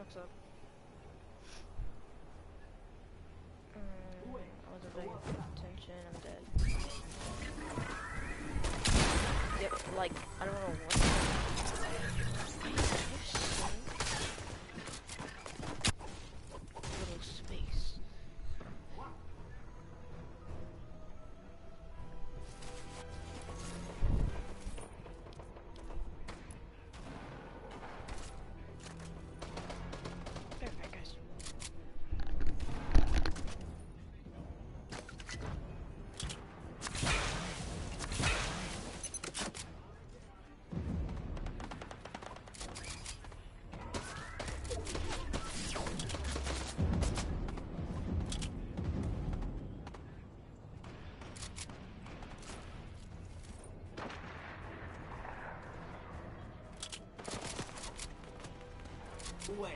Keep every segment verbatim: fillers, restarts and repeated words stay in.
box up. Mm, I wasn't paying attention, I'm dead. Yep, like, I don't know what. Little space. Alright, guys. Wait.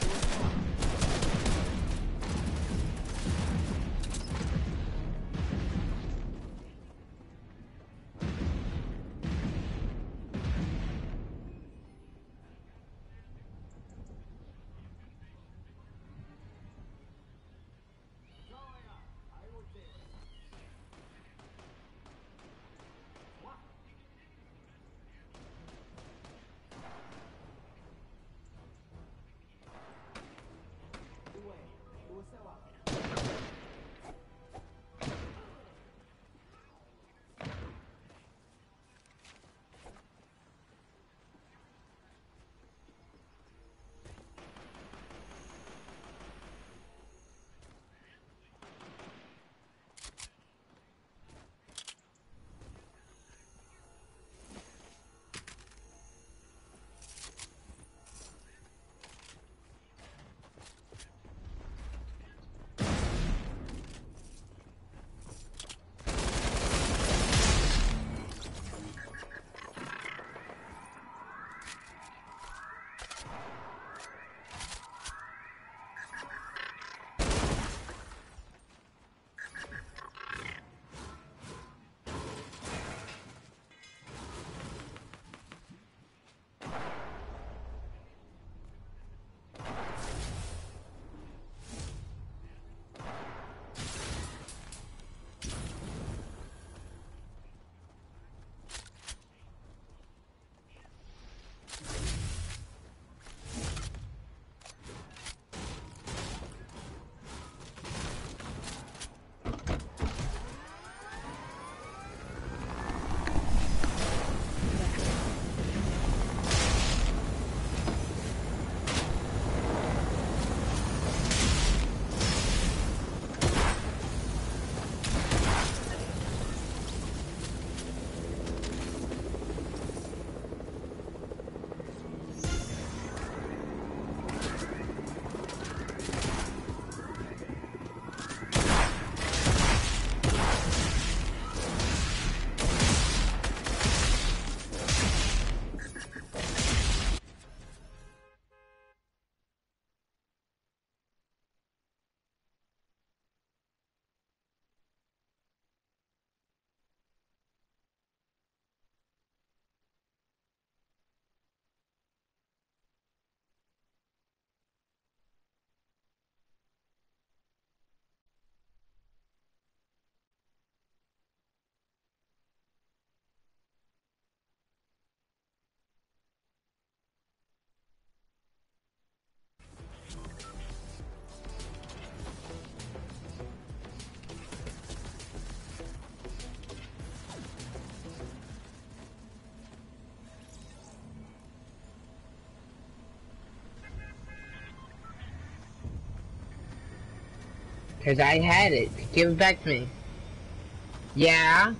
Cause I had it. Give it back to me. Yeah?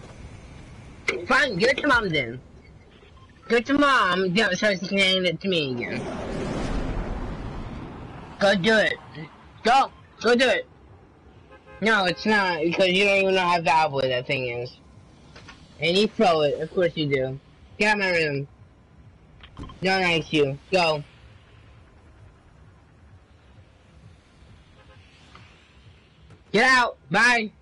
Fine, give it to mom then. Give it to mom, yeah, so she can hand it to me again. Go do it. Go! Go do it! No, it's not, because you don't even know how valuable that thing is. And you throw it, of course you do. Get out of my room. Don't ask you. Go. Get out! Bye!